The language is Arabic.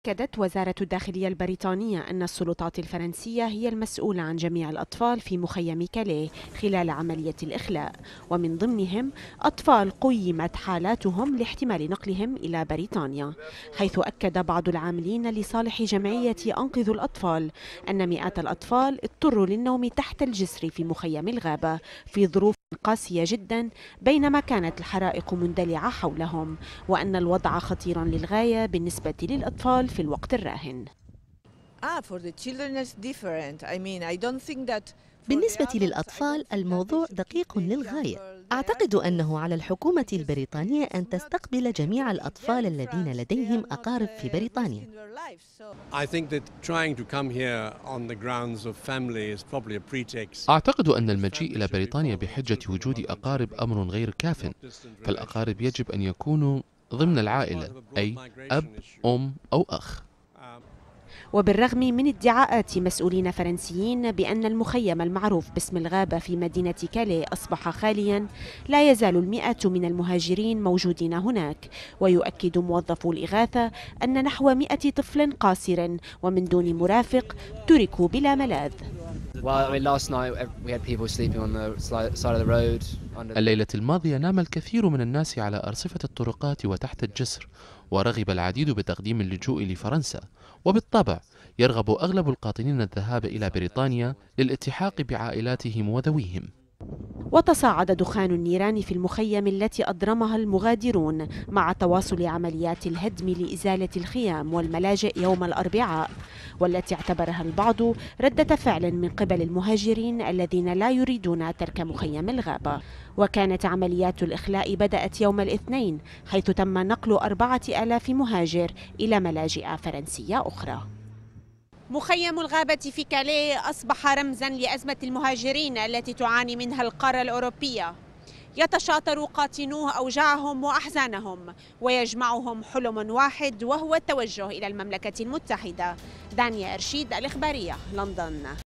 أكدت وزارة الداخلية البريطانية أن السلطات الفرنسية هي المسؤولة عن جميع الأطفال في مخيم كاليه خلال عملية الإخلاء، ومن ضمنهم أطفال قيمت حالاتهم لاحتمال نقلهم إلى بريطانيا، حيث أكد بعض العاملين لصالح جمعية أنقذوا الأطفال أن مئات الأطفال اضطروا للنوم تحت الجسر في مخيم الغابة في ظروف قاسية جدا بينما كانت الحرائق مندلعة حولهم، وأن الوضع خطير للغاية بالنسبة للأطفال في الوقت الراهن. بالنسبة للأطفال الموضوع دقيق للغاية. أعتقد أنه على الحكومة البريطانية أن تستقبل جميع الأطفال الذين لديهم أقارب في بريطانيا. أعتقد أن المجيء إلى بريطانيا بحجة وجود أقارب أمر غير كاف، فالأقارب يجب أن يكونوا ضمن العائلة، أي أب، أم أو أخ. وبالرغم من ادعاءات مسؤولين فرنسيين بأن المخيم المعروف باسم الغابة في مدينة كاليه أصبح خاليا، لا يزال المئات من المهاجرين موجودين هناك، ويؤكد موظفو الإغاثة أن نحو 100 طفل قاصر ومن دون مرافق تركوا بلا ملاذ. الليلة الماضية نام الكثير من الناس على أرصفة الطرقات وتحت الجسر، ورغب العديد بتقديم اللجوء لفرنسا، وبالطبع يرغب أغلب القاطنين الذهاب إلى بريطانيا للالتحاق بعائلاتهم وذويهم. وتصاعد دخان النيران في المخيم التي أضرمها المغادرون مع تواصل عمليات الهدم لإزالة الخيام والملاجئ يوم الأربعاء، والتي اعتبرها البعض ردة فعل من قبل المهاجرين الذين لا يريدون ترك مخيم الغابة. وكانت عمليات الإخلاء بدأت يوم الاثنين، حيث تم نقل 4000 مهاجر إلى ملاجئ فرنسية أخرى. مخيم الغابة في كاليه أصبح رمزاً لأزمة المهاجرين التي تعاني منها القارة الأوروبية. يتشاطر قاطنوه أوجاعهم وأحزانهم، ويجمعهم حلم واحد وهو التوجه إلى المملكة المتحدة. دانيا إرشيد، الإخبارية، لندن.